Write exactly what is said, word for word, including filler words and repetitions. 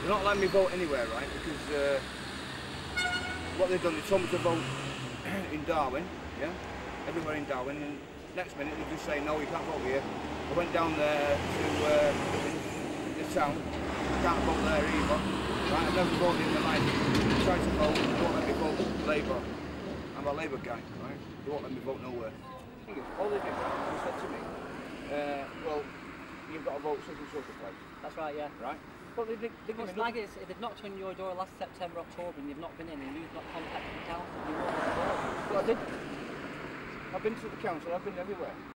they're not letting me vote anywhere, right? Because uh, what they've done, they told me to vote in Darwen, yeah, everywhere in Darwen, and next minute they just say no, you can't vote here. I went down there to uh, the town, I can't vote there either. Right, I've never voted in my life. I tried to vote, they won't let me vote Labour. I'm a Labour guy, right? They won't let me vote nowhere. All they did, they said to me, uh, well, you've got to vote such and such a place. That's right, yeah. Right? But they, they, they What's like is, if they've knocked on your door last September, October, and you've not been in, and you've not contacted the council, you won't get the vote. Well, I did. I've been to the council, I've been everywhere.